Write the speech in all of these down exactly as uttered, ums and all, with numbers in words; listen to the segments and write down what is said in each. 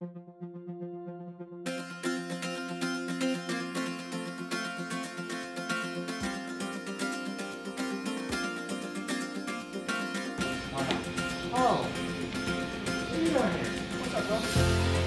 Oh, what are you doing here? What's up, bro?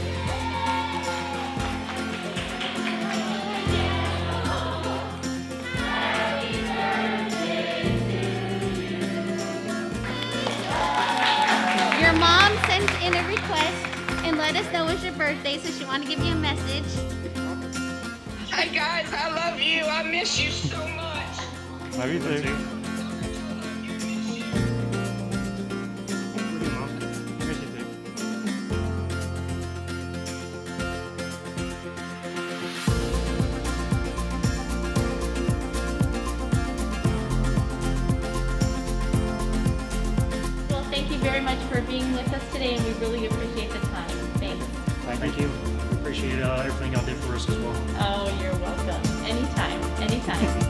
Your mom sent in a request and let us know it's your birthday, so she wanted to give you a message. Hi guys, I love you. I miss you so much. Love you too. Well, thank you very much for being with us today, and we really appreciate the time. Thanks. Thank you. Appreciate uh, everything y'all did for us as well. Oh, you're welcome. Anytime, anytime.